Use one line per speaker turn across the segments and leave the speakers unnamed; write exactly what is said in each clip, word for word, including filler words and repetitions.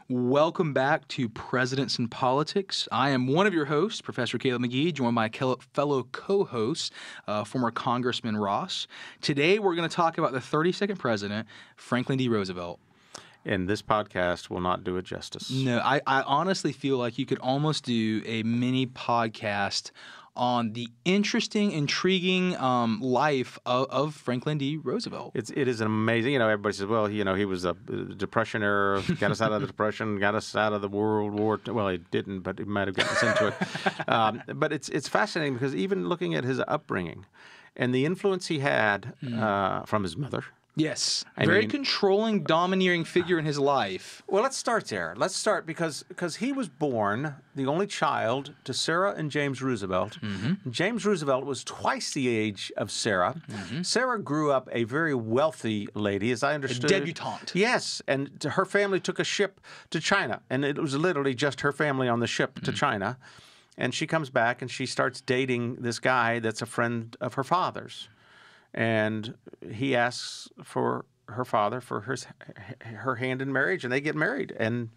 Welcome back to Presidents in Politics. I am one of your hosts, Professor Caleb McGee, joined by my fellow co-host, uh, former Congressman Ross. Today, we're going to talk about the thirty-second president, Franklin D Roosevelt.
And this podcast will not do it justice.
No, I, I honestly feel like you could almost do a mini podcast on the interesting, intriguing um, life of, of Franklin D Roosevelt.
It's it is amazing. You know, everybody says, well, you know, he was a Depression era, got us out of the Depression, got us out of the World War. Well, he didn't, but he might have gotten us into it. Um, but it's it's fascinating because even looking at his upbringing and the influence he had mm. uh, from his mother.
Yes.
I
Very
mean,
controlling, domineering figure in his life.
Well, let's start there. Let's start because because he was born the only child to Sarah and James Roosevelt. Mm-hmm. James Roosevelt was twice the age of Sarah. Mm-hmm. Sarah grew up a very wealthy lady, as I understood.
A debutante.
Yes, and her family took a ship to China, and it was literally just her family on the ship mm-hmm. to China. And she comes back, and she starts dating this guy that's a friend of her father's. And he asks for her father for his, her hand in marriage, and they get married and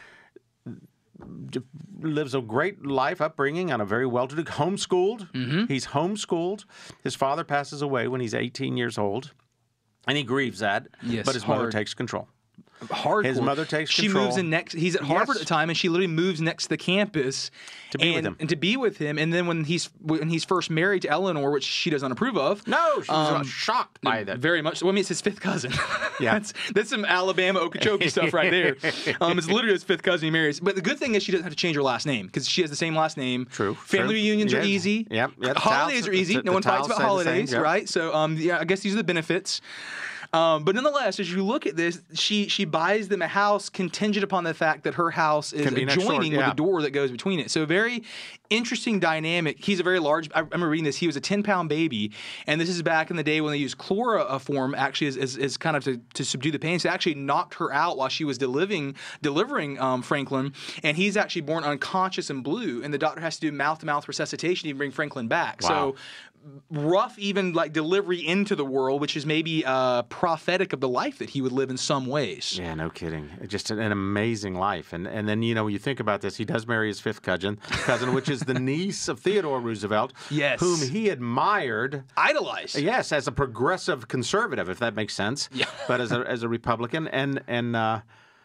lives a great life upbringing on a very well-to-do, homeschooled. Mm-hmm. He's homeschooled. His father passes away when he's eighteen years old, and he grieves that,
yes,
but his
hard.
mother takes control.
Hardcore.
His mother takes
she
control.
She moves in next. He's at Harvard
yes.
at the time, and she literally moves next to the campus
to be
and,
with him.
And to be with him. And then when he's when he's first married to Eleanor, which she doesn't approve of.
No, she was
um,
shocked by that.
Very much. Well, I mean, it's his fifth cousin.
Yeah,
that's that's some Alabama Okeechobee stuff right there. Um, it's literally his fifth cousin he marries. But the good thing is she doesn't have to change her last name because she has the same last name.
True.
Family
true.
reunions
yeah.
are easy.
Yep. Yep.
Holidays are easy.
The,
no
the
one fights about holidays,
same, yep.
right? So, um, yeah, I guess these are the benefits. Um, but nonetheless, as you look at this, she she buys them a house contingent upon the fact that her house is adjoining yeah. with a door that goes between it. So very interesting dynamic. He's a very large, I remember reading this, he was a ten-pound baby, and this is back in the day when they used chloroform actually as, as, as kind of to, to subdue the pain. So it actually knocked her out while she was delivering, delivering um, Franklin, and he's actually born unconscious and blue, and the doctor has to do mouth-to-mouth resuscitation to bring Franklin back.
Wow.
So rough even like delivery into the world, which is maybe uh, prophetic of the life that he would live in some ways.
Yeah, no kidding. Just an, an amazing life. And and then, you know, you think about this, he does marry his fifth cousin, cousin which is the niece of Theodore Roosevelt,
yes.
whom he admired.
Idolized.
Yes, as a progressive conservative, if that makes sense,
yeah.
but as a, as a Republican. And, and uh,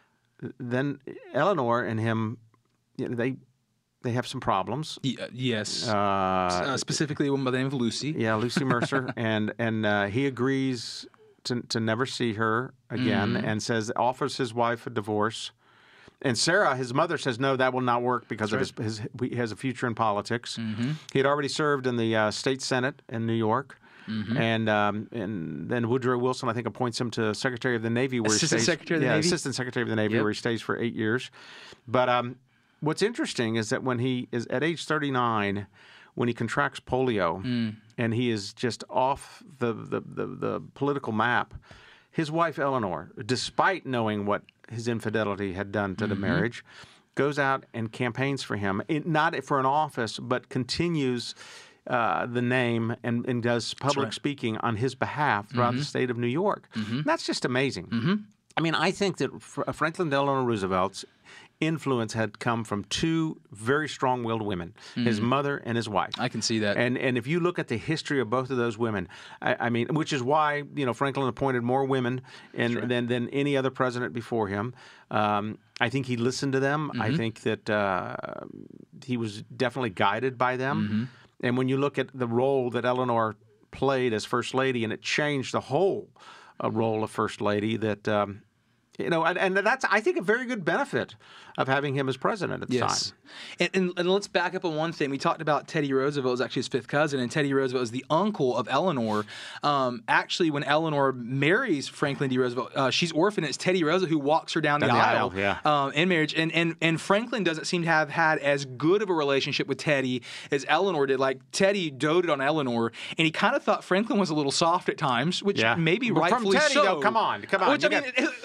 then Eleanor and him, you know, they... They have some problems.
Y yes.
Uh,
uh, specifically one by the name of Lucy.
Yeah, Lucy Mercer. and and uh, he agrees to, to never see her again mm-hmm. and says, offers his wife a divorce. And Sarah, his mother, says, no, that will not work because That's of right. his, his, he has a future in politics. Mm-hmm. He had already served in the uh, state senate in New York. Mm-hmm. And um, and then Woodrow Wilson, I think, appoints him to Secretary of the Navy. Where
Assistant
he stays,
Secretary of the
yeah,
Navy?
Assistant Secretary of the Navy,
yep.
where he stays for eight years. But... Um, what's interesting is that when he is at age thirty-nine, when he contracts polio mm. and he is just off the, the, the, the political map, his wife Eleanor, despite knowing what his infidelity had done to mm-hmm. the marriage, goes out and campaigns for him, it, not for an office, but continues uh, the name and, and does public right. speaking on his behalf throughout mm-hmm. the state of New York. Mm-hmm. That's just amazing. Mm-hmm. I mean, I think that Franklin Delano Roosevelt's influence had come from two very strong-willed women, mm. his mother and his wife.
I can see that.
And and if you look at the history of both of those women, I, I mean, which is why, you know, Franklin appointed more women in, right. than, than any other president before him. Um, I think he listened to them. Mm-hmm. I think that uh, he was definitely guided by them. Mm-hmm. And when you look at the role that Eleanor played as First Lady, and it changed the whole uh, role of First Lady, that... Um, You know, and, and that's, I think, a very good benefit of having him as president at the
yes.
time.
And, and, and let's back up on one thing. We talked about Teddy Roosevelt was actually his fifth cousin, and Teddy Roosevelt is the uncle of Eleanor. Um, actually, when Eleanor marries Franklin D. Roosevelt, uh, she's orphaned. It's Teddy Roosevelt who walks her down the,
the
aisle,
aisle yeah.
um, in marriage. And, and, and Franklin doesn't seem to have had as good of a relationship with Teddy as Eleanor did. Like, Teddy doted on Eleanor, and he kind of thought Franklin was a little soft at times, which
yeah.
maybe
well,
rightfully
from Teddy,
so.
Though, come on, come on.
Which,
you
I
got,
mean, who's not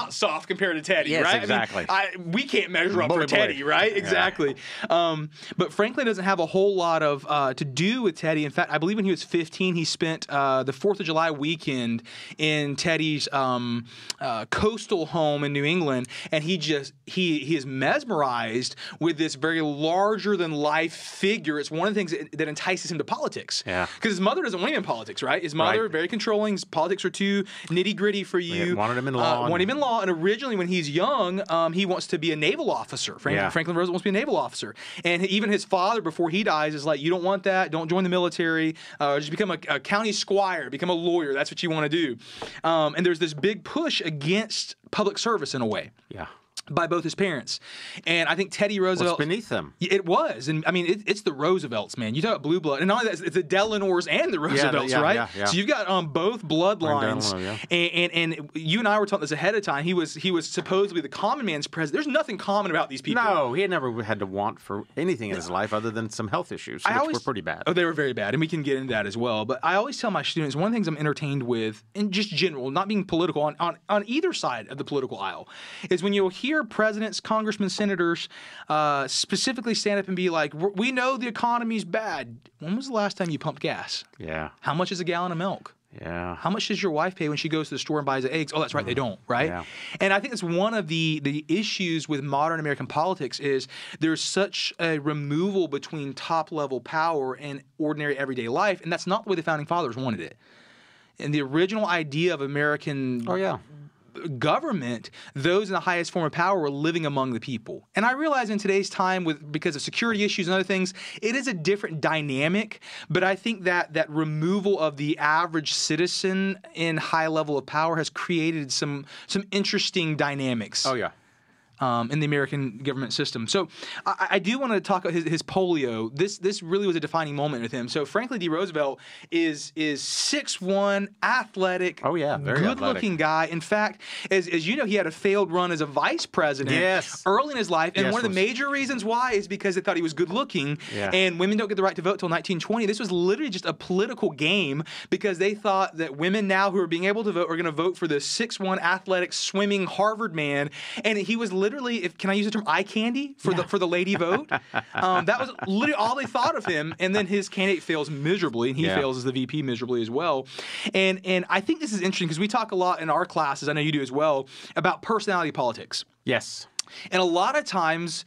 not soft compared to Teddy,
yes,
right?
exactly.
I mean, I, we can't measure up
Boy,
for Teddy,
boy.
right?
Yeah.
Exactly. Um, but Franklin doesn't have a whole lot of uh, to do with Teddy. In fact, I believe when he was fifteen, he spent uh, the fourth of July weekend in Teddy's um, uh, coastal home in New England, and he just he he is mesmerized with this very larger than life figure. It's one of the things that, that entices him to politics.
Yeah.
Because his mother doesn't want him in politics, right? His mother,
Right.
very controlling. His politics are too nitty gritty for you.
Yeah, wanted him in law.
Uh, wanted him in law. And originally, when he's young, um, he wants to be a naval officer. Franklin,
Yeah.
Franklin Roosevelt wants to be a naval officer. And even his father, before he dies, is like, you don't want that. Don't join the military. Uh, just become a, a county squire. Become a lawyer. That's what you want to do. Um, and there's this big push against public service in a way.
Yeah.
By both his parents. And I think Teddy Roosevelt...
What's beneath them?
It was. And I mean, it, it's the Roosevelts, man. You talk about blue blood. And not only that, it's the Delanors and the Roosevelts,
yeah,
right?
Yeah, yeah.
So you've got um, both bloodlines.
Delano, yeah.
and, and, and you and I were talking this ahead of time. He was he was supposedly the common man's president. There's nothing common about these people.
No, he had never had to want for anything in his life other than some health issues, which
always,
were pretty bad.
Oh, they were very bad. And we can get into that as well. But I always tell my students, one of the things I'm entertained with, in just general, not being political, on, on, on either side of the political aisle, is when you'll hear presidents, congressmen, senators uh, specifically stand up and be like, we know the economy's bad. When was the last time you pumped gas?
Yeah.
How much is a gallon of milk?
Yeah.
How much does your wife pay when she goes to the store and buys the eggs? Oh, that's right, they don't, right?
Yeah.
And I think that's one of the, the issues with modern American politics is there's such a removal between top-level power and ordinary everyday life, and that's not the way the Founding Fathers wanted it. And the original idea of American
Oh, yeah.
government, those in the highest form of power were living among the people. And I realize in today's time, with because of security issues and other things, it is a different dynamic. But I think that that removal of the average citizen in high level of power has created some some interesting dynamics.
Oh, yeah.
Um, in the American government system. So I, I do want to talk about his, his polio. This this really was a defining moment with him. So Franklin D Roosevelt is is six one, athletic,
Oh, yeah, very
good-looking
athletic.
guy. In fact, as, as you know, he had a failed run as a vice president
Yes.
early in his life. And
Yes,
one of the
was-
major reasons why is because they thought he was good-looking.
Yeah.
And women don't get the right to vote till nineteen twenty. This was literally just a political game because they thought that women now who are being able to vote are going to vote for this six one athletic swimming Harvard man. And he was literally, if can I use the term eye candy for the for the lady vote? Um, that was literally all they thought of him. And then his candidate fails miserably, and he
Yeah.
fails as the V P miserably as well. And and I think this is interesting because we talk a lot in our classes, I know you do as well, about personality politics.
Yes.
And a lot of times,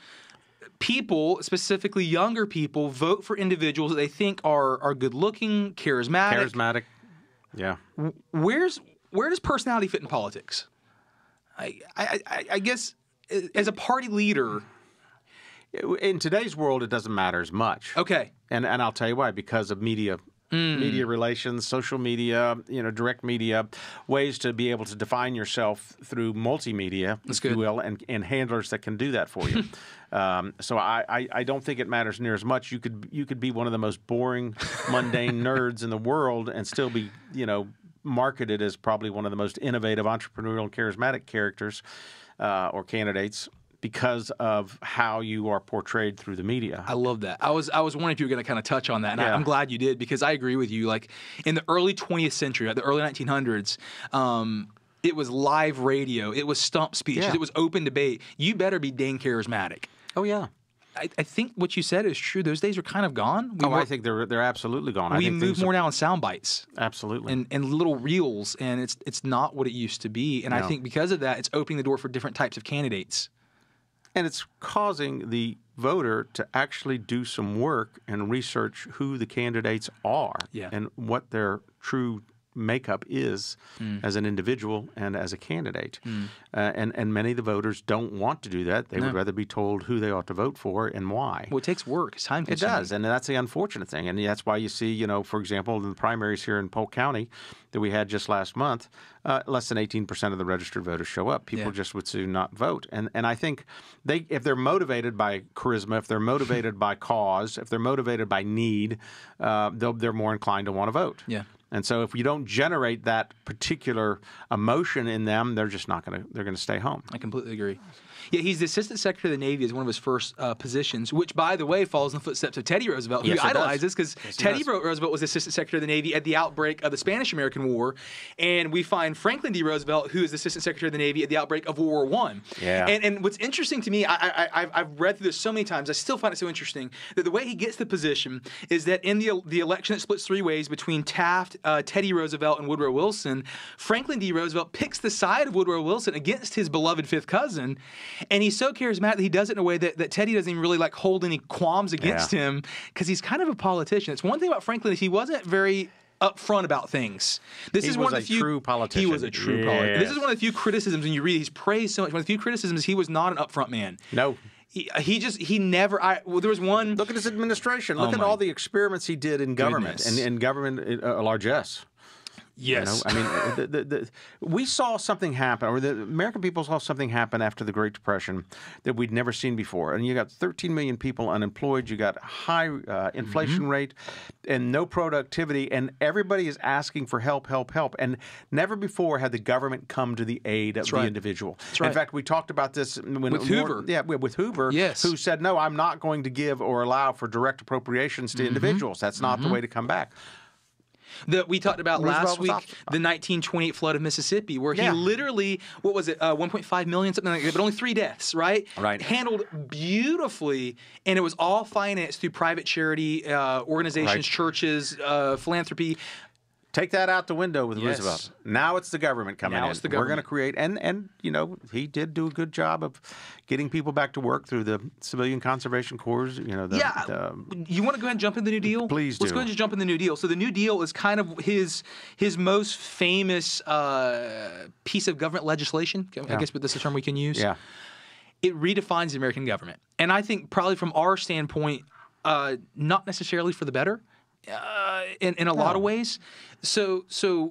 people, specifically younger people, vote for individuals that they think are are good looking, charismatic.
Charismatic. Yeah.
Where's where does personality fit in politics? I I, I, I guess as a party leader.
In today's world, it doesn't matter as much.
Okay.
And and I'll tell you why, because of media.
Mm.
Media relations, social media, you know, direct media, ways to be able to define yourself through multimedia,
That's
if
good.
you will, and, and handlers that can do that for you. um, so I, I, I don't think it matters near as much. You could you could be one of the most boring, mundane nerds in the world and still be, you know, marketed as probably one of the most innovative, entrepreneurial, and charismatic characters uh, or candidates, because of how you are portrayed through the media.
I love that. I was I was wondering if you were going to kind of touch on that, and I,
Yeah.
I'm glad you did because I agree with you. Like in the early twentieth century, the early nineteen hundreds, um, it was live radio, it was stump speeches,
Yeah.
it was open debate. You better be dang charismatic.
Oh, yeah.
I, I think what you said is true. Those days are kind of gone. We
Oh,
more,
I think they're they're absolutely gone. I
we
think
move
things
more
are-
now in sound bites.
Absolutely.
And, and little reels, and it's it's not what it used to be. And I
No.
think because of that, it's opening the door for different types of candidates.
And it's causing the voter to actually do some work and research who the candidates are
Yeah.
and what their true makeup is
Mm.
as an individual and as a candidate. Uh, and, and many of the voters don't want to do that. They would rather be told who they ought to vote for and why.
Well, it takes work. It's time
It
consuming.
does, and that's the unfortunate thing. And that's why you see, you know, for example, in the primaries here in Polk County that we had just last month, uh, less than eighteen percent of the registered voters show up. People
Yeah.
just would soon not vote. And and I think they, if they're motivated by charisma, if they're motivated by cause, if they're motivated by need, uh, they'll, they're more inclined to want to vote.
Yeah.
And so if you don't generate that particular emotion in them, they're just not going to, they're going to stay home.
I completely agree. Yeah, he's the Assistant Secretary of the Navy as one of his first uh, positions, which, by the way, follows in the footsteps of Teddy Roosevelt, who
yes,
he idolizes, because
yes,
Teddy does. Roosevelt was Assistant Secretary of the Navy at the outbreak of the Spanish-American War, and we find Franklin D Roosevelt, who is Assistant Secretary of the Navy at the outbreak of World War One. Yeah. And, and what's interesting to me, I, I, I've, I've read through this so many times, I still find it so interesting, that the way he gets the position is that in the, the election that splits three ways between Taft, uh, Teddy Roosevelt, and Woodrow Wilson, Franklin D Roosevelt picks the side of Woodrow Wilson against his beloved fifth cousin, and he's so charismatic that he does it in a way that, that Teddy doesn't even really like hold any qualms against yeah. him, because he's kind of a politician. It's one thing about Franklin is he wasn't very upfront about things. This
he
is
was
one of
a
the few,
true politician.
He was a true yes. politician. This is one of the few criticisms when you read. He's praised so much. One of the few criticisms is he was not an upfront man.
No.
He, he just he never. I well, there was one.
Look at his administration. Look oh at all the experiments he did in government and in government uh, largesse.
Yes.
You know, I mean, the, the, the, we saw something happen, or the American people saw something happen after the Great Depression that we'd never seen before. And you got thirteen million people unemployed, you got high uh, inflation mm-hmm. rate, and no productivity, and everybody is asking for help, help, help. And never before had the government come to the aid of That's the right. individual.
That's right.
In fact, we talked about this when
with
more,
Hoover.
Yeah, with Hoover,
yes.
who said, no, I'm not going to give or allow for direct appropriations to mm-hmm. individuals. That's not mm-hmm. the way to come back.
That we talked about
Roosevelt
last week,
off.
the nineteen twenty-eight flood of Mississippi, where
yeah.
he literally, what was it, uh, one point five million, something like that, but only three deaths, right?
Right.
Handled beautifully, and it was all financed through private charity uh, organizations, right. churches, uh, philanthropy.
Take that out the window with
yes.
Roosevelt. Now it's the government coming
now
in.
It's the government.
We're going to create, and, and, you know, he did do a good job of getting people back to work through the Civilian Conservation Corps. You know, the,
yeah.
the,
you want to go ahead and jump in the New Deal?
Please do.
Let's go ahead and jump in the New Deal. So the New Deal is kind of his his most famous uh, piece of government legislation. I yeah. guess this is a term we can use.
Yeah.
It redefines the American government. And I think probably from our standpoint, uh, not necessarily for the better. Uh, in, in a oh. lot of ways. So so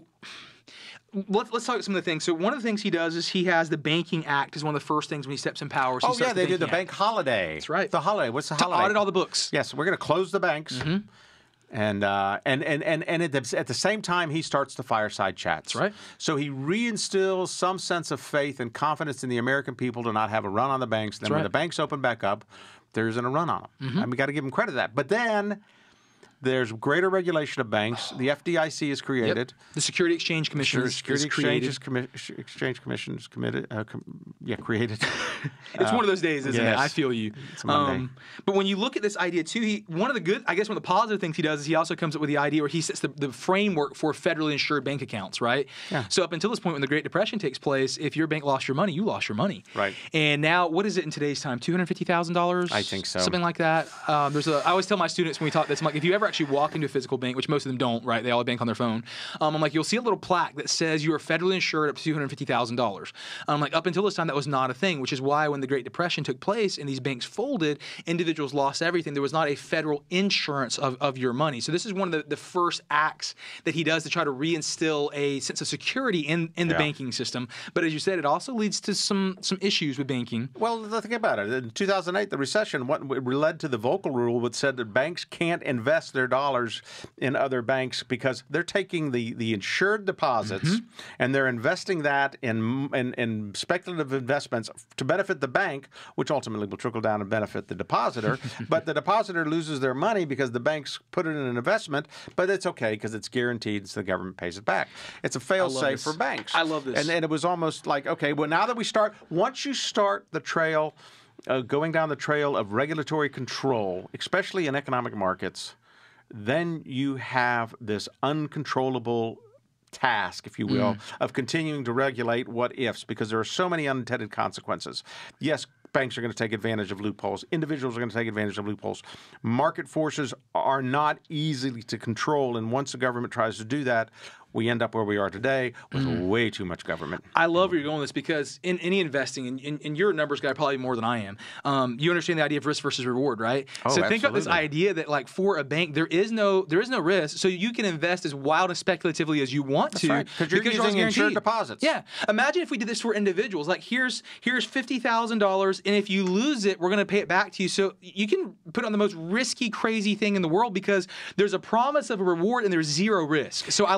let's, let's talk about some of the things. So one of the things he does is he has the Banking Act as one of the first things when he steps in power. So
oh, yeah, they did the Bank Holiday.
That's right.
The holiday. What's the
to
holiday? To
audit all the books.
Yes, we're going to close the banks. Mm-hmm. And, uh, and and and and at the, at the same time, he starts the fireside chats.
That's right.
So he reinstills some sense of faith and confidence in the American people to not have a run on the banks. Then
That's
when
right.
the banks open back up, there isn't a run on them. Mm-hmm. And we got to give him credit for that. But then there's greater regulation of banks. The F D I C is created.
Yep. The Security Exchange Commission
the
is,
Security
is created.
Commi- Exchange Commission is committed. Uh, com- yeah, created.
It's uh, one of those days, isn't
yes.
it? I feel you.
It's a Monday. Um,
but when you look at this idea too, he one of the good, I guess, one of the positive things he does is he also comes up with the idea where he sets the, the framework for federally insured bank accounts, right?
Yeah.
So up until this point, when the Great Depression takes place, if your bank lost your money, you lost your money.
Right.
And now, what is it in today's time? Two hundred fifty thousand dollars.
I think so.
Something like that. Um, there's a. I always tell my students when we talk this, I'm like, if you ever actually walk into a physical bank, which most of them don't, right? They all bank on their phone. Um, I'm like, you'll see a little plaque that says you are federally insured up to two hundred fifty thousand dollars. I'm like, up until this time, that was not a thing, which is why when the Great Depression took place and these banks folded, individuals lost everything. There was not a federal insurance of, of your money. So this is one of the, the first acts that he does to try to reinstill a sense of security in, in the
yeah.
banking system. But as you said, it also leads to some some issues with banking.
Well, think about it. In two thousand eight, the recession what led to the Volcker Rule, which said that banks can't invest their dollars in other banks because they're taking the, the insured deposits mm-hmm. and they're investing that in, in in speculative investments to benefit the bank, which ultimately will trickle down and benefit the depositor. But the depositor loses their money because the banks put it in an investment, but it's okay because it's guaranteed, so the government pays it back. It's a fail-safe for banks.
I love this.
And, and it was almost like, okay, well, now that we start, once you start the trail, uh, going down the trail of regulatory control, especially in economic markets, then you have this uncontrollable task, if you will, mm. of continuing to regulate what ifs, because there are so many unintended consequences. Yes, banks are going to take advantage of loopholes. Individuals are going to take advantage of loopholes. Market forces are not easy to control, and once the government tries to do that, we end up where we are today with mm. way too much government.
I love where you're going with this because in any investing, and, and, and you're a numbers guy probably more than I am, um, you understand the idea of risk versus reward, right?
Oh,
so think
absolutely.
about this idea that like for a bank, there is no there is no risk, so you can invest as wild and speculatively as you want
That's
to.
Right. You're because you're using insured deposits.
Yeah. Imagine if we did this for individuals. Like here's here's fifty thousand dollars, and if you lose it, we're going to pay it back to you. So you can put on the most risky, crazy thing in the world because there's a promise of a reward and there's zero risk. So I like where you're
exactly.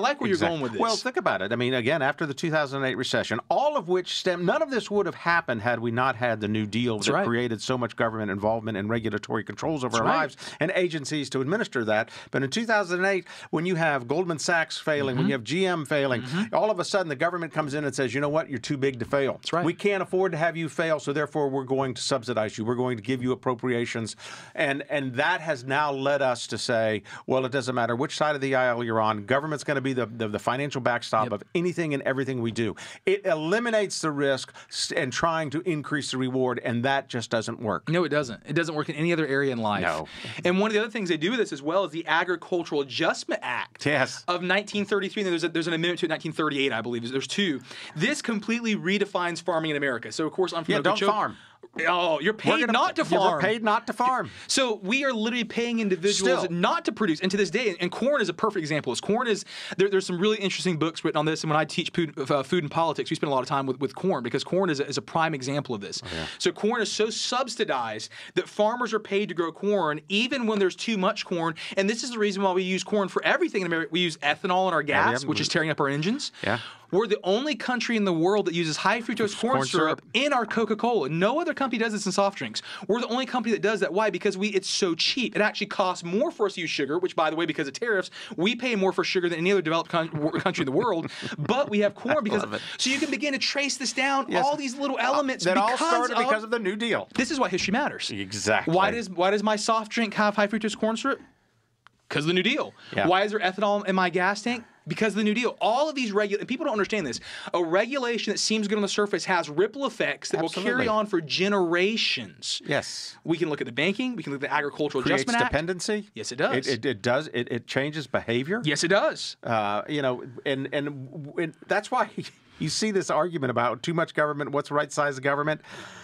going with this.
Well, think about it. I mean, again, after the two thousand eight recession, all of which stemmed, none of this would have happened had we not had the New Deal
That's
that
right.
created so much government involvement and regulatory controls over
That's
our
right.
lives and agencies to administer that. But in two thousand eight, when you have Goldman Sachs failing,
mm-hmm.
when you have G M failing,
mm-hmm.
all of a sudden the government comes in and says, you know what, you're too big to fail.
That's right.
We can't afford to have you fail, so therefore we're going to subsidize you. We're going to give you appropriations. And, and that has now led us to say, well, it doesn't matter which side of the aisle you're on. Government's going to be the, the, the financial backstop yep. of anything and everything we do. It eliminates the risk and trying to increase the reward, and that just doesn't work.
No, it doesn't. It doesn't work in any other area in life.
No.
And one of the other things they do with this as well is the Agricultural Adjustment Act
yes.
of nineteen thirty-three. And there's, a, there's an amendment to it in nineteen thirty-eight, I believe. There's two. This completely redefines farming in America. So, of course, I'm from
yeah, don't
Okeechobee.
farm.
Oh, you're paid
gonna,
not to farm.
Yeah, we're paid not to farm.
So we are literally paying individuals
Still.
not to produce. And to this day, and corn is a perfect example. Is corn is there, there's some really interesting books written on this. And when I teach food, uh, food and politics, we spend a lot of time with, with corn because corn is a, is a prime example of this. Oh, yeah. So corn is so subsidized that farmers are paid to grow corn even when there's too much corn. And this is the reason why we use corn for everything in America. We use ethanol in our gas, yeah, which is tearing up our engines.
Yeah.
We're the only country in the world that uses high fructose corn,
corn
syrup,
syrup
in our Coca-Cola. No other company does this in soft drinks. We're the only company that does that. Why? Because we it's so cheap. It actually costs more for us to use sugar, which, by the way, because of tariffs, we pay more for sugar than any other developed con- country in the world. But we have corn because so you can begin to trace this down. Yes. All these little elements
that all started
of,
because of the New Deal.
This is why history matters.
Exactly.
Why does why does my soft drink have high fructose corn syrup? Because of the New Deal.
Yeah.
Why is there ethanol in my gas tank? Because of the New Deal. All of these regulations, people don't understand this. A regulation that seems good on the surface has ripple effects that
Absolutely.
will carry on for generations.
Yes.
We can look at the banking. We can look at the Agricultural
Creates
Adjustment Act.
dependency.
Yes, it does.
It, it, it does. It, it changes behavior.
Yes, it does.
Uh, you know, and, and and that's why you see this argument about too much government, what's the right size of government.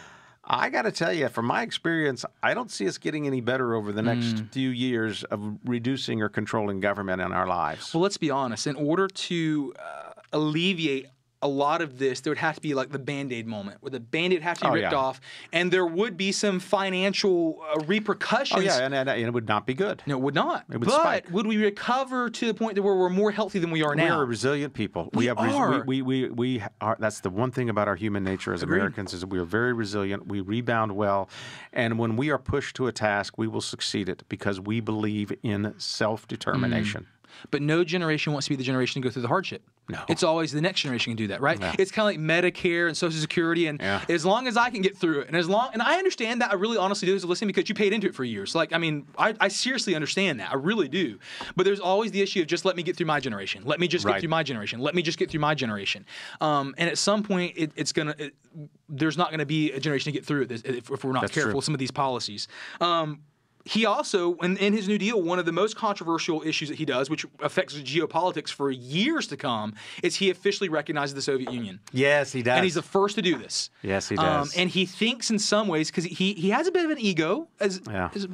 I got to tell you, from my experience, I don't see us getting any better over the next mm. few years of reducing or controlling government in our lives.
Well, let's be honest. In order to uh, alleviate a lot of this, there would have to be like the Band-Aid moment where the Band-Aid would have to be
oh,
ripped
yeah.
off, and there would be some financial uh, repercussions.
Oh, yeah, and, and, and it would not be good.
No, it would not.
It would
but
spike.
Would we recover to the point where we're more healthy than we are now?
We're a resilient people.
We,
we have
are.
We, we, we, we are. That's the one thing about our human nature as
Agreed.
Americans is that we are very resilient. We rebound well. And when we are pushed to a task, we will succeed it because we believe in self-determination.
Mm. But no generation wants to be the generation to go through the hardship.
No.
It's always the next generation can do that, right?
Yeah.
It's kind of like Medicare and Social Security, and
yeah.
as long as I can get through it, and as long, and I understand that, I really honestly do as a listening because you paid into it for years. Like, I mean, I, I seriously understand that. I really do. But there's always the issue of just let me get through my generation. Let me just
right.
get through my generation. Let me just get through my generation. Um, and at some point, it, it's gonna, it, there's not going to be a generation to get through it if, if we're not
That's
careful
true.
with some of these policies. Um, He also, in, in his New Deal, one of the most controversial issues that he does, which affects geopolitics for years to come, is he officially recognizes the Soviet Union.
Yes, he does.
And he's the first to do this.
Yes, he does.
Um, and he thinks in some ways, because he, he has a bit of an ego, as,
yeah.
as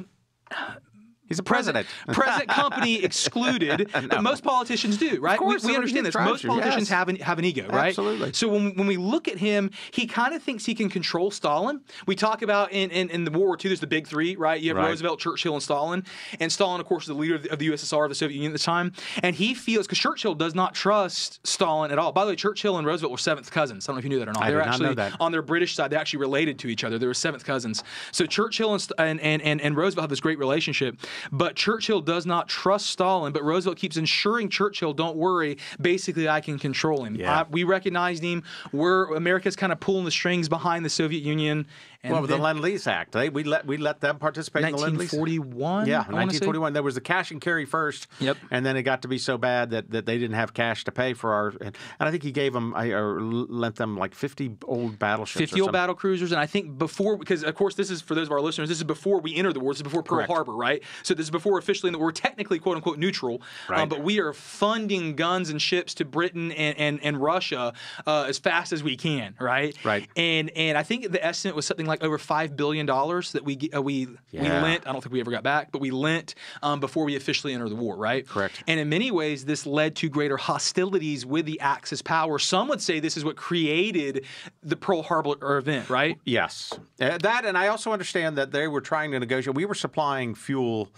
He's a president.
Present company excluded, no. but most politicians do, right?
Of course,
we, we understand this. Most
you.
politicians
yes.
have an have an ego, right?
Absolutely.
So when, when we look at him, he kind of thinks he can control Stalin. We talk about in, in, in the World War Two, there's the big three, right? You have
right.
Roosevelt, Churchill, and Stalin. And Stalin, of course, is the leader of the, of the U S S R, of the Soviet Union at the time. And he feels, because Churchill does not trust Stalin at all. By the way, Churchill and Roosevelt were seventh cousins. I don't know if you knew that or not.
I
They were
did not
actually,
know that.
on their British side, they're actually related to each other. They were seventh cousins. So Churchill and, and, and, and, and Roosevelt have this great relationship. But Churchill does not trust Stalin, but Roosevelt keeps ensuring Churchill, don't worry, basically I can control him.
Yeah.
I, we recognized him. We're America's kind of pulling the strings behind the Soviet Union. And
well, with the
then,
Lend-Lease Act, they, we let we let them participate in the Lend-Lease.
nineteen forty-one.
Yeah,
I
nineteen forty-one. There was the cash and carry first.
Yep.
And then it got to be so bad that, that they didn't have cash to pay for our. And, and I think he gave them, or lent them like fifty old battleships.
fifty old battle cruisers, and I think before, because of course this is for those of our listeners, this is before we enter the war. This is before Pearl
Correct.
Harbor, right? So this is before officially in the war, technically quote unquote neutral.
Right.
Um, but we are funding guns and ships to Britain and and, and Russia uh, as fast as we can, right?
Right.
And and I think the estimate was something like over five billion dollars that we uh, we
Yeah.
we lent. I don't think we ever got back, but we lent um, before we officially entered the war, right?
Correct.
And in many ways, this led to greater hostilities with the Axis power. Some would say this is what created the Pearl Harbor event, right?
Yes. Uh, that, and I also understand that they were trying to negotiate. We were supplying fuel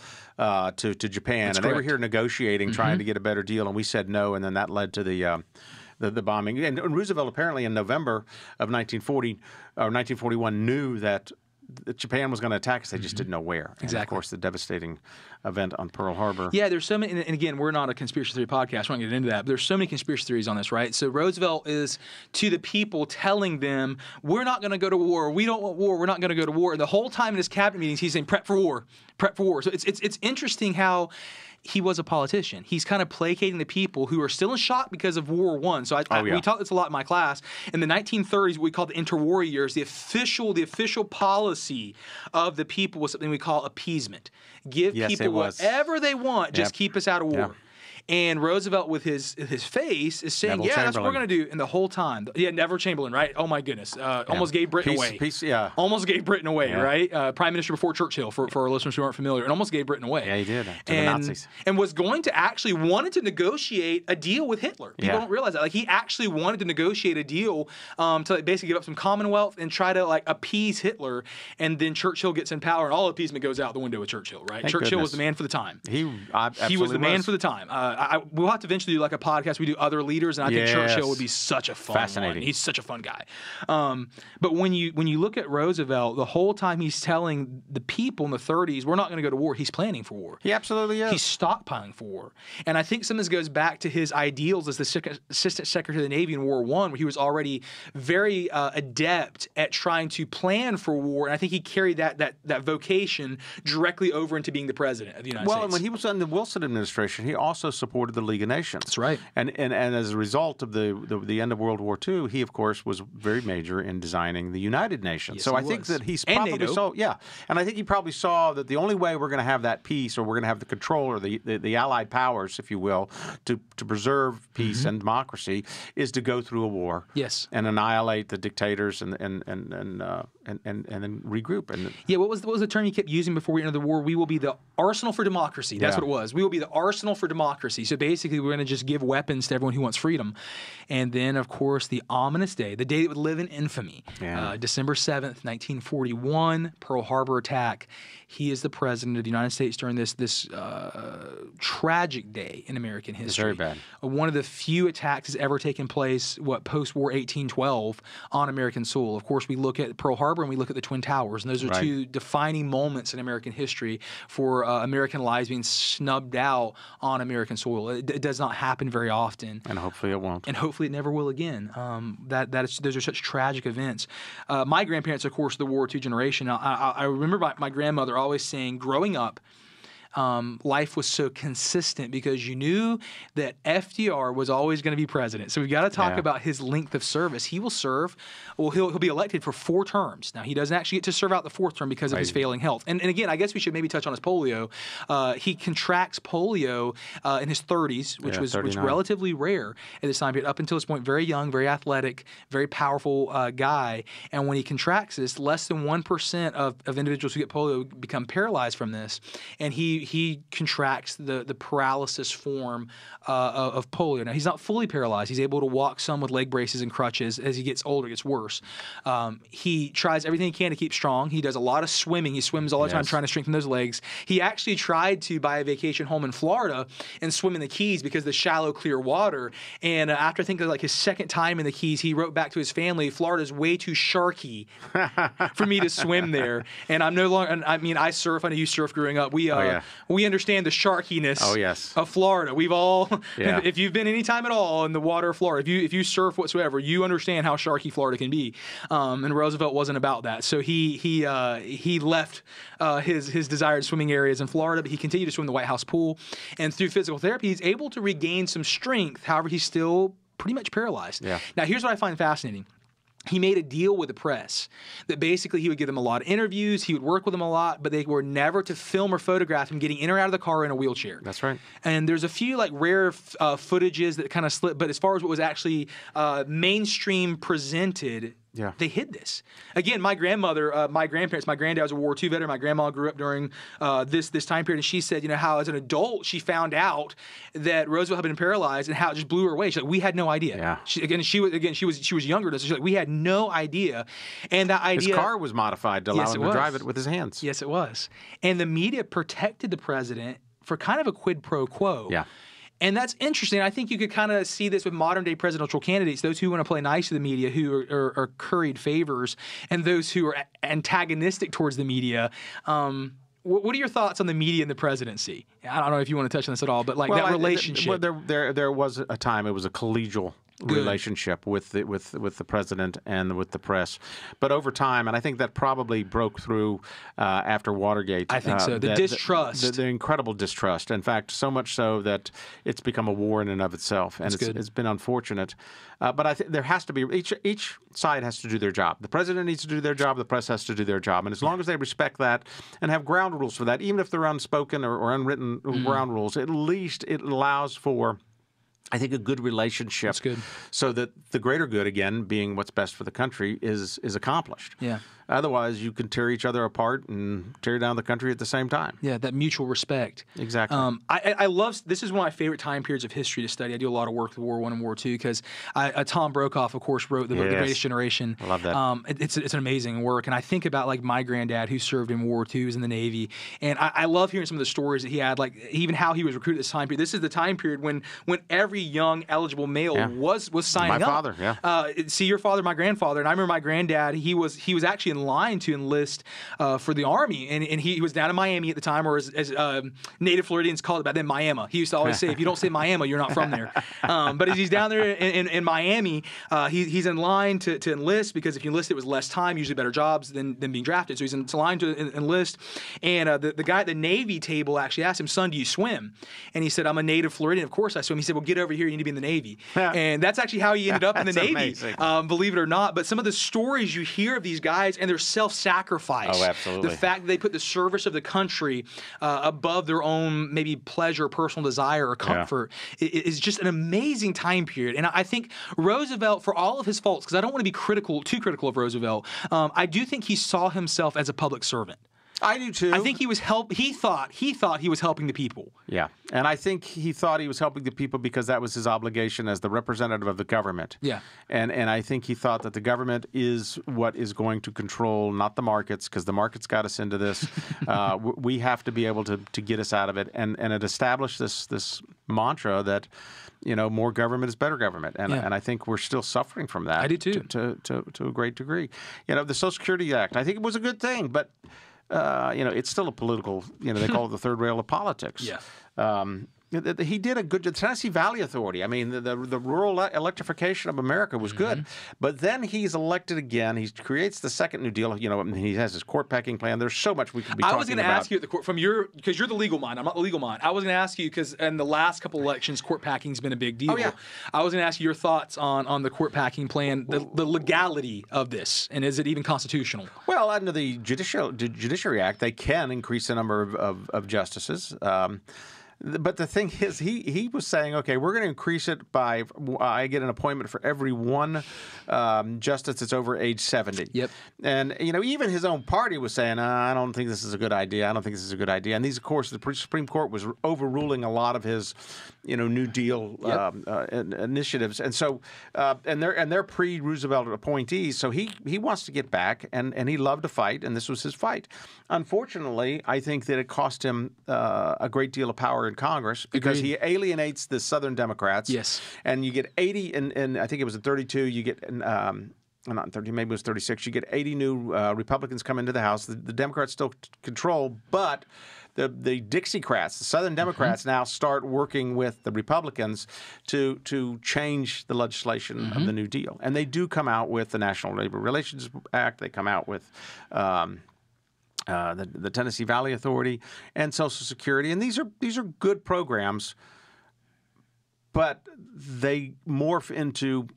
uh, to to Japan,
That's
and
correct.
they were here negotiating, mm-hmm. trying to get a better deal, and we said no, and then that led to the. Um, The, the bombing. And Roosevelt apparently in November of nineteen forty or nineteen forty-one knew that Japan was going to attack us. They just mm-hmm. didn't know where. And
exactly.
of course, the devastating event on Pearl Harbor.
Yeah, there's so many. And again, we're not a conspiracy theory podcast. We're not going to get into that. But there's so many conspiracy theories on this, right? So Roosevelt is to the people telling them, we're not going to go to war. We don't want war. We're not going to go to war. And the whole time in his cabinet meetings, he's saying, prep for war. Prep for war. So it's it's it's interesting how he was a politician. He's kind of placating the people who are still in shock because of World War One. So I, oh, I, yeah. we taught this a lot in my class. In the nineteen thirties, what we call the interwar years, the official the official policy of the people was something we call appeasement. Give
yes,
people whatever they want, yep. just keep us out of war. Yep. And Roosevelt, with his his face, is saying,
Neville
"Yeah, that's what we're going to do." And the whole time, yeah, Neville Chamberlain, right? Oh my goodness, uh, yeah. almost gave Britain
peace,
away.
Peace, yeah,
almost gave Britain away,
yeah.
right? Uh, Prime Minister before Churchill, for, for our listeners who aren't familiar, and almost gave Britain away.
Yeah, he did to
and,
the Nazis,
and was going to actually wanted to negotiate a deal with Hitler. People
yeah.
don't realize that. Like he actually wanted to negotiate a deal um, to like, basically give up some Commonwealth and try to like appease Hitler. And then Churchill gets in power, and all appeasement goes out the window with Churchill, right?
Thank
Churchill
goodness.
was the man for the time.
He, I,
he was the man
was.
for the time. Uh, I, we'll have to eventually do like a podcast. We do other leaders, and I
yes.
think Churchill would be such a fun
Fascinating.
one. He's such a fun guy. Um, but when you when you look at Roosevelt, the whole time he's telling the people in the thirties, we're not going to go to war. He's planning for war.
He absolutely is.
He's stockpiling for war. And I think some of this goes back to his ideals as the Sec- Assistant Secretary of the Navy in World War One, where he was already very uh, adept at trying to plan for war. And I think he carried that that that vocation directly over into being the president of the United
well,
States.
Well, and when he was in the Wilson administration, he also supported the League of Nations.
That's right.
And and, and as a result of the, the the end of World War Two, he of course was very major in designing the United Nations.
Yes,
so
he
I think
was.
that he's
And
probably
NATO.
saw yeah, and I think he probably saw that the only way we're going to have that peace, or we're going to have the control, or the, the, the Allied powers, if you will, to to preserve peace mm-hmm. and democracy, is to go through a war.
Yes.
And annihilate the dictators and and and and uh, and, and, and then regroup. And
yeah, what was what was the term you kept using before we entered the war? We will be the arsenal for democracy. That's
yeah.
what it was. We will be the arsenal for democracy. So basically, we're going to just give weapons to everyone who wants freedom. And then, of course, the ominous day, the day that would live in infamy,
yeah.
uh, December seventh, nineteen forty-one, Pearl Harbor attack. He is the president of the United States during this this uh, tragic day in American history.
It's very bad.
Uh, one of the few attacks has ever taken place, what, post-war eighteen twelve on American soil. Of course, we look at Pearl Harbor and we look at the Twin Towers, and those are
right.
two defining moments in American history for uh, American lives being snubbed out on American soil. It, it does not happen very often.
And hopefully it won't.
And hopefully it never will again. Um, that that is, those are such tragic events. Uh, my grandparents, of course, the World War Two generation. I, I, I remember my, my grandmother always saying, growing up, Um, life was so consistent because you knew that F D R was always going to be president. So we've got to talk
yeah.
about his length of service. He will serve, well, he'll, he'll be elected for four terms. Now, he doesn't actually get to serve out the fourth term because of
right.
his failing health. And, and again, I guess we should maybe touch on his polio. Uh, he contracts polio uh, in his thirties, which
yeah,
was which relatively rare at this time period. Up until this point, very young, very athletic, very powerful uh, guy. And when he contracts this, less than one percent of, of individuals who get polio become paralyzed from this. And he he contracts the, the paralysis form uh, of polio. Now, he's not fully paralyzed. He's able to walk some with leg braces and crutches. As he gets older, it gets worse. Um, he tries everything he can to keep strong. He does a lot of swimming. He swims all the
yes.
time trying to strengthen those legs. He actually tried to buy a vacation home in Florida and swim in the Keys because of the shallow, clear water. And uh, after I think like his second time in the Keys, he wrote back to his family, Florida's way too sharky for me to swim there. And I'm no longer, I mean, I surf. I know you surf growing up. We, uh,
oh, yeah.
we understand the sharkiness
oh, yes.
of Florida. We've all,
yeah.
if you've been any time at all in the water of Florida, if you if you surf whatsoever, you understand how sharky Florida can be. Um, and Roosevelt wasn't about that, so he he uh, he left uh, his his desired swimming areas in Florida, but he continued to swim in the White House pool. And through physical therapy, he's able to regain some strength. However, he's still pretty much paralyzed.
Yeah.
Now, here's what I find fascinating. He made a deal with the press that basically he would give them a lot of interviews, he would work with them a lot, but they were never to film or photograph him getting in or out of the car in a wheelchair.
That's right.
And there's a few like rare uh, footages that kind of slip, but as far as what was actually uh, mainstream presented,
Yeah.
They hid this. Again, my grandmother, uh, my grandparents, my granddad was a World War Two veteran. My grandma grew up during uh, this this time period, and she said, you know, how as an adult she found out that Roosevelt had been paralyzed, and how it just blew her away. She's like, we had no idea.
Yeah.
She, again, she was again she was she was younger than us. She's like, we had no idea, and that idea.
His car was modified to allow
yes,
him
to
was.
drive
it with his hands.
Yes, it was. And the media protected the president for kind of a quid pro quo.
Yeah.
And that's interesting. I think you could kind of see this with modern-day presidential candidates, those who want to play nice to the media, who are, are, are curried favors, and those who are antagonistic towards the media. Um, what, what are your thoughts on the media and the presidency? I don't know if you want to touch on this at all, but like
well,
that
I,
relationship.
Well, there, there, there was a time. It was a collegial Good. relationship with the, with with the president and with the press, but over time, and I think that probably broke through uh, after Watergate.
I think
uh,
so. The
that,
distrust,
the, the, the incredible distrust. In fact, so much so that it's become a war in and of itself, and it's, it's been unfortunate. Uh, but I think there has to be each each side has to do their job. The president needs to do their job. The press has to do their job, and as long as they respect that and have ground rules for that, even if they're unspoken or, or unwritten mm. ground rules, at least it allows for, I think, a good relationship.
That's good.
So that the greater good, again, being what's best for the country, is is accomplished.
Yeah.
Otherwise, you can tear each other apart and tear down the country at the same time.
Yeah, that mutual respect.
Exactly.
Um, I, I love this is one of my favorite time periods of history to study. I do a lot of work with War One and War Two because uh, Tom Brokaw, of course, wrote the book
yes.
The Greatest Generation.
I love that.
Um, it, it's it's an amazing work, and I think about like my granddad who served in World War Two, he was in the Navy, and I, I love hearing some of the stories that he had, like even how he was recruited this time period. This is the time period when when every young eligible male
yeah.
was was signing
my
up.
My father, yeah.
Uh, see, your father, my grandfather, and I remember my granddad. He was he was actually in line to enlist uh, for the Army, and, and he was down in Miami at the time, or as, as uh, native Floridians called it back then, Miami. He used to always say, if you don't say Miami, you're not from there. Um, but as he's down there in, in, in Miami, uh, he, he's in line to, to enlist, because if you enlist, it was less time, usually better jobs than, than being drafted. So he's in line to enlist, and uh, the, the guy at the Navy table actually asked him, son, do you swim? And he said, I'm a native Floridian, of course I swim. He said, well, get over here, you need to be in the Navy. And that's actually how he ended up in the Navy, um, believe it or not. But some of the stories you hear of these guys and their self-sacrifice,
oh, absolutely.
the fact that they put the service of the country uh, above their own maybe pleasure, personal desire, or comfort yeah. is just an amazing time period. And I think Roosevelt, for all of his faults, because I don't want to be critical, too critical of Roosevelt, um, I do think he saw himself as a public servant.
I do too.
I think he was help. He thought he thought he was helping the people.
Yeah, and I think he thought he was helping the people because that was his obligation as the representative of the government.
Yeah,
and and I think he thought that the government is what is going to control, not the markets, because the markets got us into this. uh, we have to be able to to get us out of it, and and it established this this mantra that, you know, more government is better government, and
yeah.
and I think we're still suffering from that.
I do too,
to to, to, to a great degree. You know, the Social Security Act, I think it was a good thing, but. Uh, you know, it's still a political, you know, they call it the third rail of politics.
Yeah.
Um, he did a good, the Tennessee Valley Authority, I mean, the, the, the rural electrification of America was good. Mm-hmm. But then he's elected again. He creates the second New Deal. You know, he has his court packing plan. There's so much we could be
I
talking about.
I was going to ask you at the court, from your, because you're the legal mind. I'm not the legal mind. I was going to ask you, because in the last couple elections, court packing's been a big deal.
Oh, yeah.
I was going to ask you your thoughts on, on the court packing plan, the, the legality of this, and is it even constitutional?
Well, under the Judicial, Judiciary Act, they can increase the number of, of, of justices. Um, But the thing is, he, he was saying, okay, we're going to increase it by, I get an appointment for every one um, justice that's over age seventy.
Yep.
And, you know, even his own party was saying, uh, I don't think this is a good idea. I don't think this is a good idea. And these, of course, the Supreme Court was overruling a lot of his, you know, New Deal
yep.
um, uh, initiatives. And so, uh, and they're, and they're pre-Roosevelt appointees. So he, he wants to get back, and, and he loved to fight, and this was his fight. Unfortunately, I think that it cost him uh, a great deal of power in Congress, because Agreed. he alienates the Southern Democrats.
Yes.
And you get eighty, and, and I think it was in thirty-two, you get, um, not in thirty, maybe it was thirty-six, you get eighty new uh, Republicans come into the House. The, the Democrats still control, but the, the Dixiecrats, the Southern Democrats, mm-hmm. now start working with the Republicans to to change the legislation mm-hmm. of the New Deal. And they do come out with the National Labor Relations Act. They come out with um, Uh, the, the Tennessee Valley Authority and Social Security, and these are these are good programs, but they morph into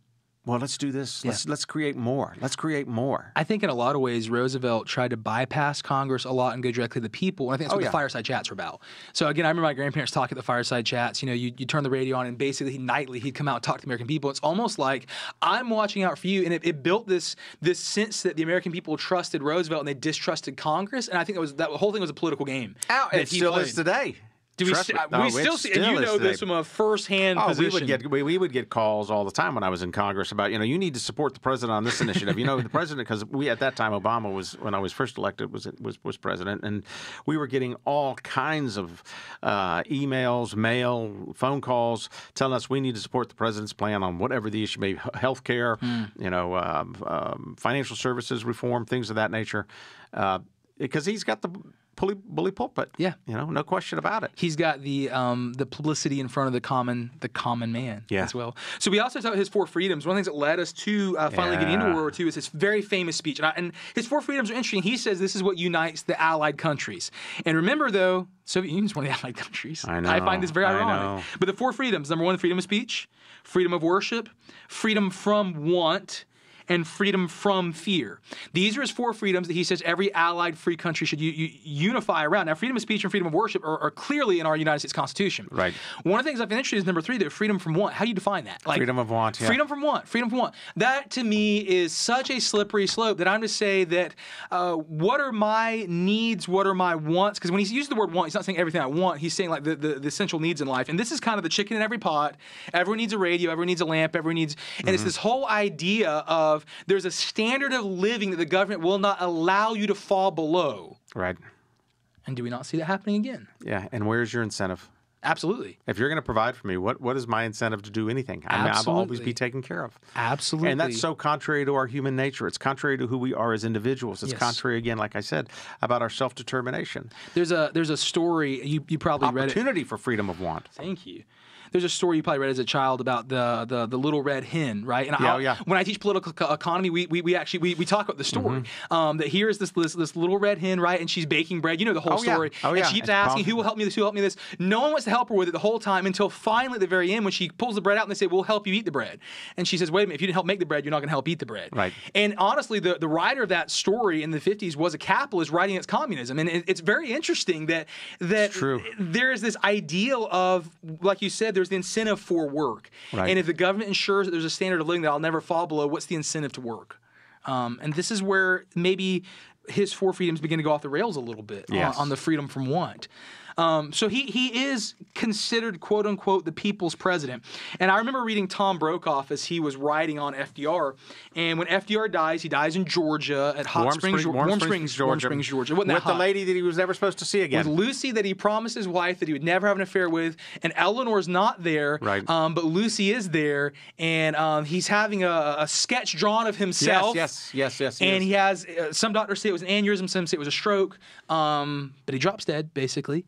well, let's do this. Let's yeah. let's create more. Let's create more.
I think in a lot of ways, Roosevelt tried to bypass Congress a lot and go directly to the people. And I think that's oh, what yeah. the fireside chats were about. So again, I remember my grandparents talking at the fireside chats. You know, you, you turn the radio on and basically nightly he'd come out and talk to the American people. It's almost like I'm watching out for you. And it, it built this this sense that the American people trusted Roosevelt and they distrusted Congress. And I think that was that whole thing was a political game.
Oh, it still played. is today.
Do we, st we no, still see, and you know this from a first-hand
oh,
position.
We would, get, we, we would get calls all the time when I was in Congress about, you know, you need to support the president on this initiative. You know, the president, because we, at that time, Obama was, when I was first elected, was was, was president, and we were getting all kinds of uh, emails, mail, phone calls telling us we need to support the president's plan on whatever the issue may be, health care, mm. you know, um, um, financial services reform, things of that nature, uh, because he's got the Bully, bully pulpit.
Yeah,
you know, no question about it.
He's got the um, the publicity in front of the common the common man
yeah.
as well. So we also talked about his four freedoms. One of the things that led us to uh, finally yeah. getting into World War Two is his very famous speech. And, I, and his four freedoms are interesting. He says this is what unites the Allied countries. And remember, though, Soviet Union is one of the Allied countries.
I know.
I find this very ironic.
I know.
But the four freedoms: number one, freedom of speech, freedom of worship, freedom from want, and freedom from fear. These are his four freedoms that he says every allied free country should unify around. Now, freedom of speech and freedom of worship are, are clearly in our United States Constitution.
Right.
One of the things I find interesting is number three, though, freedom from want. How do you define that?
Like, freedom of want, yeah.
Freedom from want. Freedom from want. That, to me, is such a slippery slope that I'm to say that uh, what are my needs, what are my wants? Because when he uses the word want, he's not saying everything I want. He's saying like the, the, the essential needs in life. And this is kind of the chicken in every pot. Everyone needs a radio. Everyone needs a lamp. Everyone needs... And mm-hmm. it's this whole idea of there's a standard of living that the government will not allow you to fall below.
Right.
And do we not see that happening again?
Yeah, and where's your incentive?
Absolutely.
If you're going to provide for me, what, what is my incentive to do anything? I mean, I'll always be taken care of.
Absolutely.
And that's so contrary to our human nature. It's contrary to who we are as individuals. It's yes. contrary, again, like I said, about our self-determination.
There's a there's a story, you, you probably read it.
Opportunity for freedom of want.
Thank you. There's a story you probably read as a child about the the, the little red hen, right? And
yeah,
I,
yeah.
when I teach political economy, we, we, we actually we, we talk about the story. Mm-hmm. um, that here's this, this this little red hen, right? And she's baking bread. You know the whole
oh,
story.
Yeah. Oh,
and
yeah.
she keeps
it's
asking,
powerful.
who will help me this? Who will help me this? No one wants to help her with it the whole time until finally at the very end when she pulls the bread out and they say, we'll help you eat the bread. And she says, wait a minute, if you didn't help make the bread, you're not going to help eat the bread.
Right.
And honestly, the, the writer of that story in the fifties was a capitalist writing against communism. And it, it's very interesting that, that there is this ideal of, like you said, there's the incentive for work.
Right.
And if the government ensures that there's a standard of living that I'll never fall below, what's the incentive to work? Um, and this is where maybe his four freedoms begin to go off the rails a little bit
yes.
on, on the freedom from want. Um, so he he is considered, quote unquote, the people's president. And I remember reading Tom Brokaw as he was writing on F D R. And when F D R dies, he dies in Georgia at Hot
Warm
Springs,
Spring,
Warm,
Warm
Springs,
Springs, Georgia.
Warm Springs, Georgia. Wasn't that
with
hot?
the lady that he was never supposed to see again.
With Lucy that he promised his wife that he would never have an affair with. And Eleanor's not there.
Right.
Um, but Lucy is there. And um, he's having a, a sketch drawn of himself.
Yes, yes, yes, yes.
And
he,
he has, uh, some doctors say it was an aneurysm, some say it was a stroke. Um, but he drops dead, basically.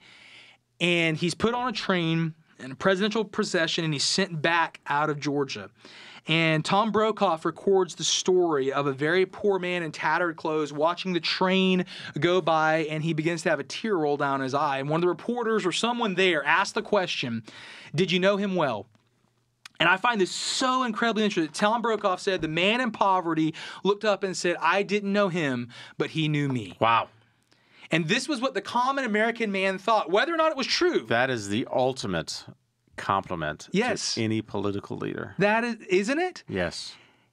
And he's put on a train in a presidential procession, and he's sent back out of Georgia. And Tom Brokaw records the story of a very poor man in tattered clothes watching the train go by, and he begins to have a tear roll down his eye. And one of the reporters or someone there asked the question, did you know him well? And I find this so incredibly interesting. Tom Brokaw said the man in poverty looked up and said, I didn't know him, but he knew me.
Wow.
And this was what the common American man thought, whether or not it was true.
That is the ultimate compliment
yes.
to any political leader.
That is, isn't it?
Yes.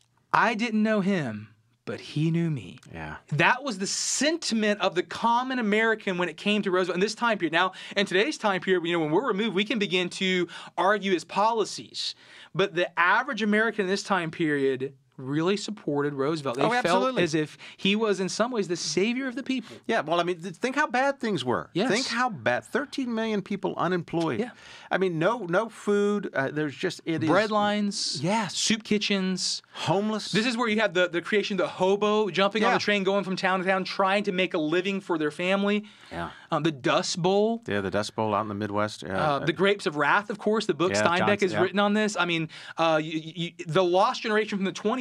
I didn't know him, but he knew me.
Yeah.
That was the sentiment of the common American when it came to Roosevelt in this time period. Now, in today's time period, you know, when we're removed, we can begin to argue his policies. But the average American in this time period really supported Roosevelt. They
oh,
felt
absolutely.
as if he was in some ways the savior of the people.
Yeah, well, I mean, think how bad things were.
Yes.
Think how bad. thirteen million people unemployed.
Yeah.
I mean, no no food. Uh, there's just, it
Bread
is,
lines.
Yes.
Soup kitchens.
Homeless.
This is where you have the, the creation of the hobo jumping
yeah.
on the train, going from town to town, trying to make a living for their family.
Yeah.
Um, the Dust Bowl.
Yeah, the Dust Bowl out in the Midwest. Yeah.
Uh, the Grapes of Wrath, of course. The book
yeah,
Steinbeck
Johnson,
has
yeah.
written on this. I mean, uh, you, you, the lost generation from the twenties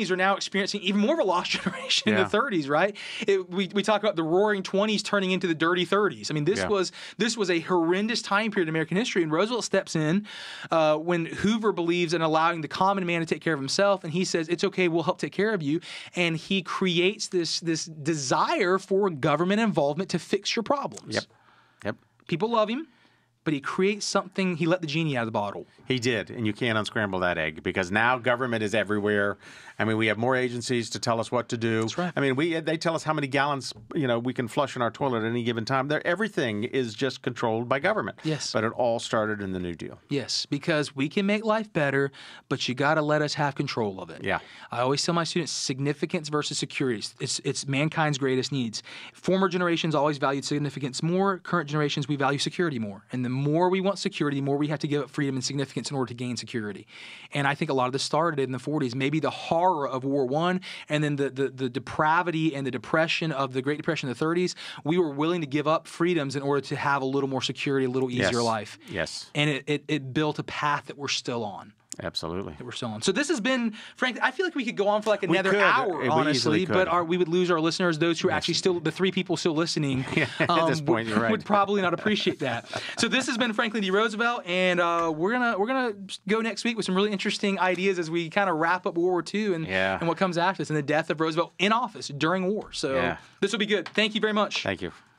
twenties are now experiencing even more of a lost generation
yeah.
in the thirties, right? It, we we talk about the roaring twenties turning into the dirty thirties. I mean, this yeah. was this was a horrendous time period in American history, and Roosevelt steps in uh, when Hoover believes in allowing the common man to take care of himself, and he says, it's okay, we'll help take care of you, and he creates this this desire for government involvement to fix your problems.
Yep. Yep.
People love him, but he creates something, he let the genie out of the bottle.
He did, and you can't unscramble that egg because now government is everywhere. I mean, we have more agencies to tell us what to do.
That's right.
I mean, we they tell us how many gallons, you know, we can flush in our toilet at any given time. They're, everything is just controlled by government.
Yes.
But it all started in the New Deal.
Yes, because we can make life better, but you got to let us have control of it.
Yeah.
I always tell my students, significance versus security. It's it's mankind's greatest needs. Former generations always valued significance more. Current generations, we value security more. And the more we want security, the more we have to give up freedom and significance in order to gain security. And I think a lot of this started in the forties, maybe the horror of World War One, and then the, the, the depravity and the depression of the Great Depression in the thirties. We were willing to give up freedoms in order to have a little more security, a little easier
yes.
life.
Yes.
And it, it, it built a path that we're still on.
Absolutely.
That we're still on. So this has been, Frank, I feel like we could go on for like another
could.
hour,
We
honestly,
could.
but our, we would lose our listeners, those who are
Yes.
actually still, the three people still listening.
Yeah, at
um,
this point, you're right.
would probably not appreciate that. So this has been Franklin D Roosevelt, and uh, we're gonna we're gonna go next week with some really interesting ideas as we kind of wrap up World War Two and
yeah.
and what comes after this, and the death of Roosevelt in office during war. So
yeah.
this will be good. Thank you very much.
Thank you.